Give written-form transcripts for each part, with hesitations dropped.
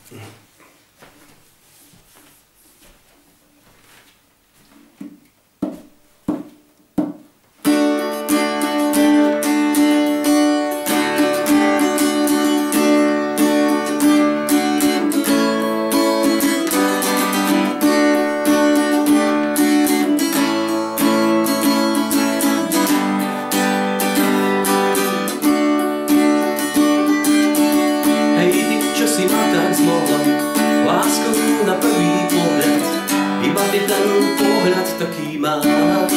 Taký máš.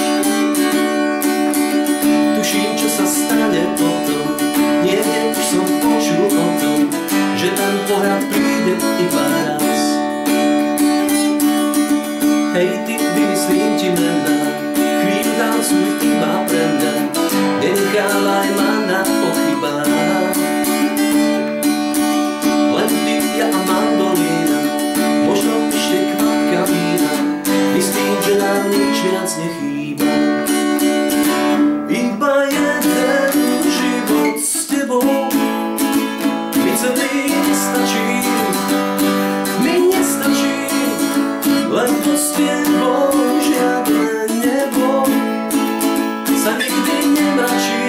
Tuším, čo sa stane potom. Niekde už som počul o tom, že ten pohľad príde iba raz. Hej, ty, vymyslím ti mená, chvíľu tancuj iba pre mňa, nenechávaj ma na pochybách. Len ty, ja a mandolína, možno ešte kvapka vína, myslím, že nám nič viac nechýba. Iba jeden život s tebou mi celý nestačí, len to s tebou žiadne nebo sa nikdy nemračí.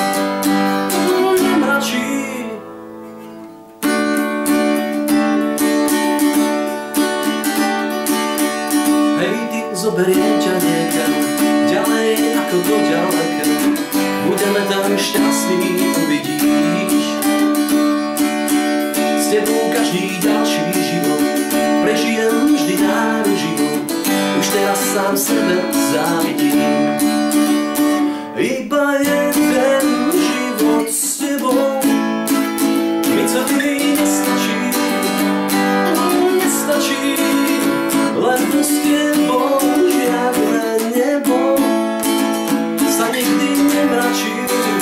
Zoberiem ťa niekam, ďalej ako do ďaleka. Budeme tam šťastní, uvidíš. S tebou každý ďalší život prežijem vždy náruživo. Už teraz sám sebe závidím. Iba jeden život s tebou mi celý nestačí, len to s tebou žiadne nebo sa nikdy nemračí.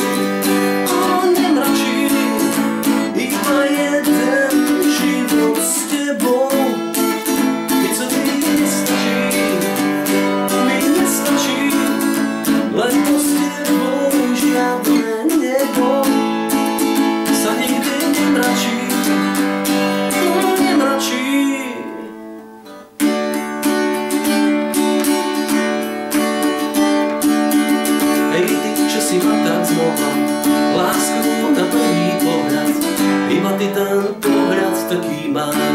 Iba jeden život s tebou mi celý nestačí, len to s tebou žiadne nebo sa nikdy nemračí. Si ma tak zmohla láskou na prvý pohľad, iba ty ten pohľad taký máš.